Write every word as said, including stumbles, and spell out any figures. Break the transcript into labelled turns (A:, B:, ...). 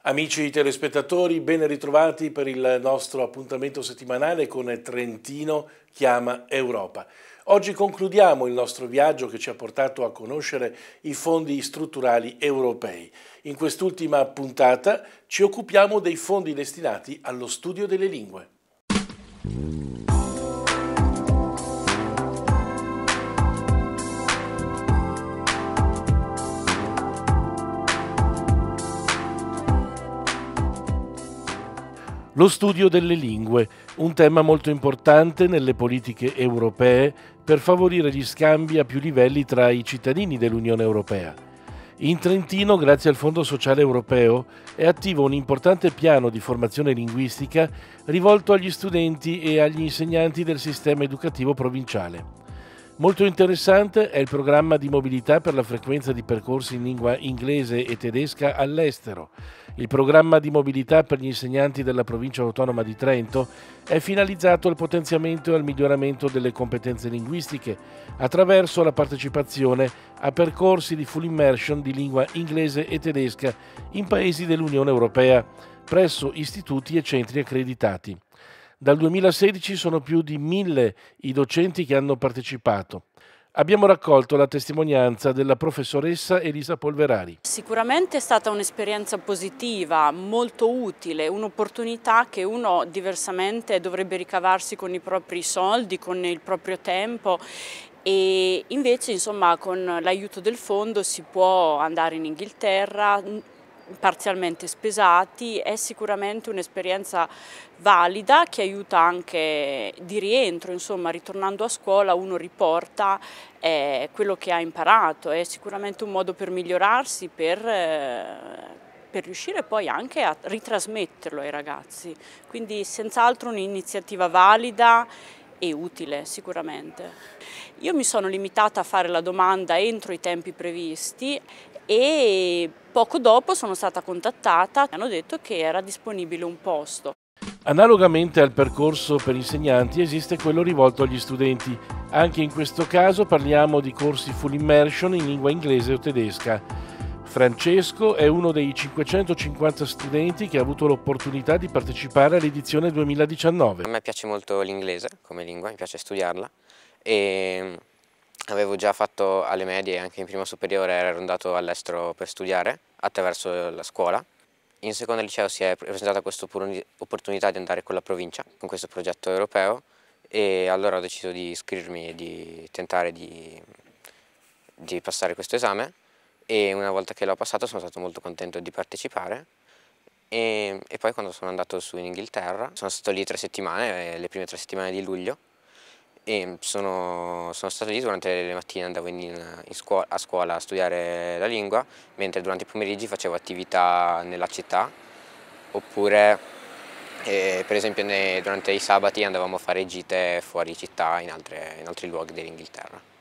A: Amici telespettatori, ben ritrovati per il nostro appuntamento settimanale con Trentino chiama Europa. Oggi concludiamo il nostro viaggio che ci ha portato a conoscere i fondi strutturali europei. In quest'ultima puntata ci occupiamo dei fondi destinati allo studio delle lingue. Lo studio delle lingue, un tema molto importante nelle politiche europee per favorire gli scambi a più livelli tra i cittadini dell'Unione Europea. In Trentino, grazie al Fondo Sociale Europeo, è attivo un importante piano di formazione linguistica rivolto agli studenti e agli insegnanti del sistema educativo provinciale. Molto interessante è il programma di mobilità per la frequenza di percorsi in lingua inglese e tedesca all'estero. Il programma di mobilità per gli insegnanti della provincia autonoma di Trento è finalizzato al potenziamento e al miglioramento delle competenze linguistiche attraverso la partecipazione a percorsi di full immersion di lingua inglese e tedesca in paesi dell'Unione Europea presso istituti e centri accreditati. Dal duemilasedici sono più di mille i docenti che hanno partecipato. Abbiamo raccolto la testimonianza della professoressa Elisa Polverari.
B: Sicuramente è stata un'esperienza positiva, molto utile, un'opportunità che uno diversamente dovrebbe ricavarsi con i propri soldi, con il proprio tempo. E invece, insomma, con l'aiuto del fondo si può andare in Inghilterra, parzialmente spesati. È sicuramente un'esperienza valida che aiuta anche di rientro, insomma, ritornando a scuola uno riporta eh, quello che ha imparato, è sicuramente un modo per migliorarsi, per, eh, per riuscire poi anche a ritrasmetterlo ai ragazzi, quindi senz'altro un'iniziativa valida e utile sicuramente. Io mi sono limitata a fare la domanda entro i tempi previsti e poco dopo sono stata contattata e hanno detto che era disponibile un posto.
A: Analogamente al percorso per insegnanti esiste quello rivolto agli studenti. Anche in questo caso parliamo di corsi full immersion in lingua inglese o tedesca. Francesco è uno dei cinquecentocinquanta studenti che ha avuto l'opportunità di partecipare all'edizione duemiladiciannove.
C: A me piace molto l'inglese come lingua, mi piace studiarla e avevo già fatto alle medie e anche in prima superiore, ero andato all'estero per studiare attraverso la scuola. In seconda liceo si è presentata questa opportunità di andare con la provincia, con questo progetto europeo, e allora ho deciso di iscrivermi e di tentare di, di passare questo esame, e una volta che l'ho passato sono stato molto contento di partecipare. E, e poi quando sono andato su in Inghilterra, sono stato lì tre settimane, le prime tre settimane di luglio, e sono, sono stato lì durante le mattine, andavo in, in scuola, a scuola a studiare la lingua, mentre durante i pomeriggi facevo attività nella città, oppure eh, per esempio ne, durante i sabati andavamo a fare gite fuori città in, altre, in altri luoghi dell'Inghilterra.